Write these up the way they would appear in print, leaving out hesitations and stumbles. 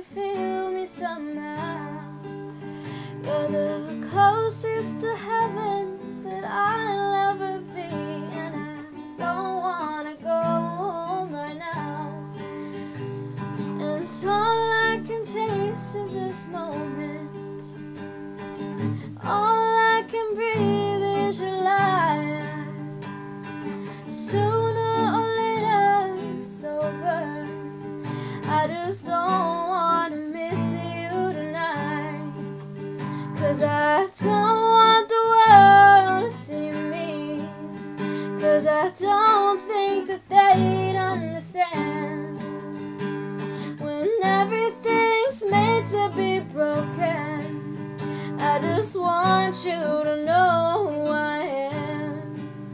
feel me somehow. You're the closest to heaven that I'll ever be, and I don't wanna go home right now. And all I can taste is this moment. All I can breathe is your light. Sooner or later it's over. I just don't wanna miss you tonight, 'cause I don't want the world to see me, 'cause I don't think that they'd understand when everything's made to be broken. I just want you to know who I am.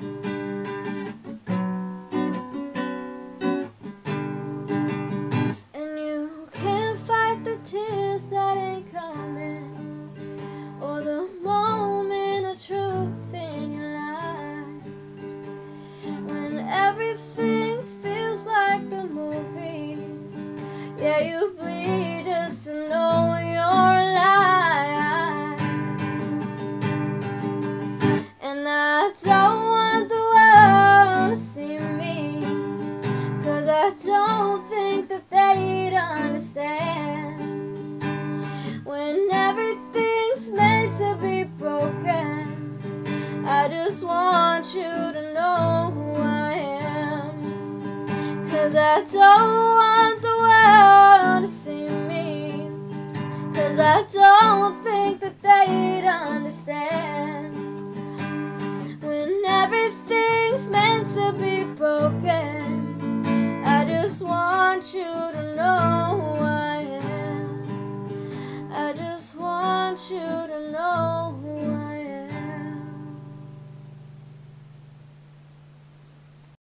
And you can't fight the tears that ain't coming, or the moment of truth in your lies. When everything feels like the movies, yeah, you bleed just to know you're alive. And I don't want the world to see me, 'cause I don't think that they'd understand when everything's made to be broken. I just want you to know who I am, 'cause I don't want the world to see me, 'cause I don't think that they'd understand when everything's meant to be